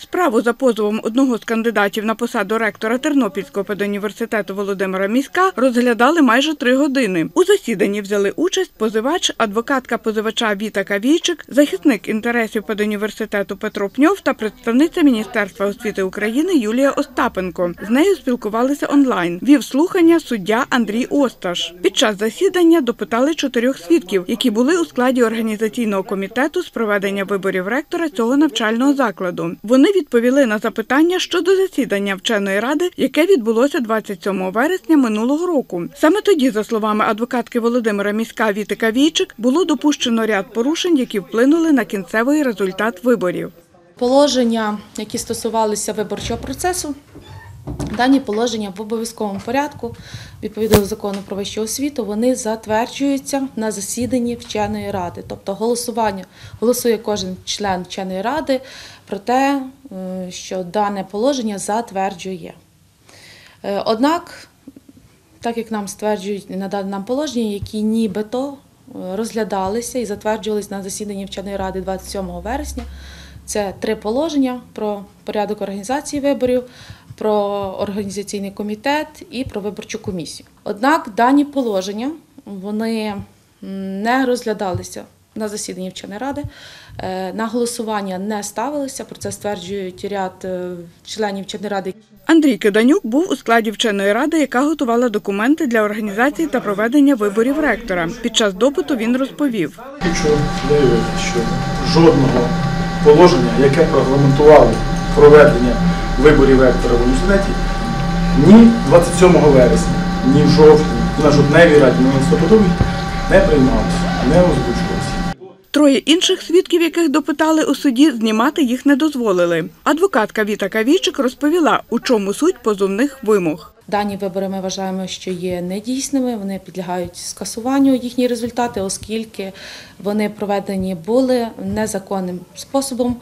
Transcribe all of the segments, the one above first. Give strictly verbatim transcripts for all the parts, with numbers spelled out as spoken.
Справу за позовом одного з кандидатів на посаду ректора Тернопільського педуніверситету Володимира Міська розглядали майже три години. У засіданні взяли участь позивач, адвокатка позивача Віта Кавійчик, захисник інтересів педуніверситету Петро Пньов та представниця Міністерства освіти України Юлія Остапенко. З нею спілкувалися онлайн. Вів слухання суддя Андрій Осташ. Під час засідання допитали чотирьох свідків, які були у складі організаційного комітету з проведення виборів ректора цього навчального закладу. Вони відповіли на запитання щодо засідання вченої ради, яке відбулося двадцять сьомого вересня минулого року. Саме тоді, за словами адвокатки Володимира Міська Віти Кавійчик, було допущено ряд порушень, які вплинули на кінцевий результат виборів. Положення, які стосувалися виборчого процесу, дані положення в обов'язковому порядку, відповідно до закону про вищу освіту, вони затверджуються на засіданні вченої ради. Тобто голосування, голосує кожен член вченої ради про те, що дане положення затверджує. Однак, так як нам стверджують, надали нам положення, які нібито розглядалися і затверджувалися на засіданні вченої ради двадцять сьомого вересня, це три положення про порядок організації виборів, про організаційний комітет і про виборчу комісію. Однак дані положення, вони не розглядалися на засіданні вченої ради, на голосування не ставилися, про це стверджують ряд членів вченої ради. Андрій Киданюк був у складі вченої ради, яка готувала документи для організації та проведення виборів ректора. Під час допиту він розповів. Хочу заявити, що жодного положення, яке б регламентувало проведення виборів ректора в університеті, ні двадцять сьомого вересня, ні в жовтні, ні на жовтневій раді, ні на листопадовій не приймалося, не озвучувалося. Троє інших свідків, яких допитали у суді, знімати їх не дозволили. Адвокатка Віта Кавійчик розповіла, у чому суть позовних вимог. Дані вибори ми вважаємо, що є недійсними, вони підлягають скасуванню, їхні результати, оскільки вони проведені були незаконним способом,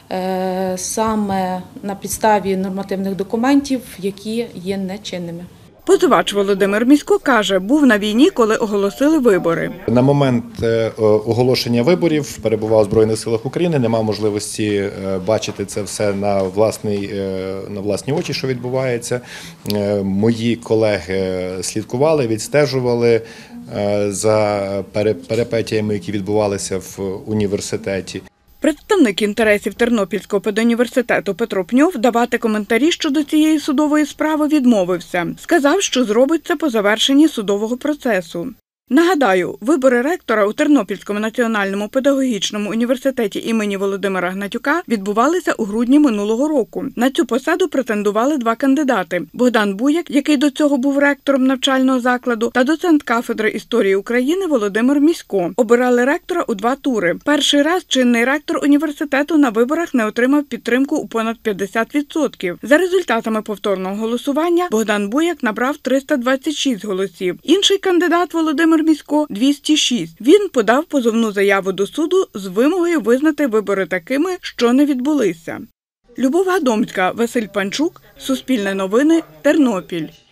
саме на підставі нормативних документів, які є нечинними. Позивач Володимир Місько каже, був на війні, коли оголосили вибори. На момент оголошення виборів перебував у Збройних силах України, не мав можливості бачити це все на власні, на власні очі, що відбувається. Мої колеги слідкували, відстежували за перипетіями, які відбувалися в університеті. Представник інтересів Тернопільського педуніверситету Петро Пньов давати коментарі щодо цієї судової справи відмовився. Сказав, що зробить це по завершенні судового процесу. Нагадаю, вибори ректора у Тернопільському національному педагогічному університеті імені Володимира Гнатюка відбувалися у грудні минулого року. На цю посаду претендували два кандидати – Богдан Буяк, який до цього був ректором навчального закладу, та доцент кафедри історії України Володимир Місько. Обирали ректора у два тури. Перший раз чинний ректор університету на виборах не отримав підтримку у понад п'ятдесят відсотків. За результатами повторного голосування Богдан Буяк набрав триста двадцять шість голосів. Інший кандидат Володимир Місько – двісті шість. Він подав позовну заяву до суду з вимогою визнати вибори такими, що не відбулися. Любов Гадомська, Василь Панчук, Суспільне новини, Тернопіль.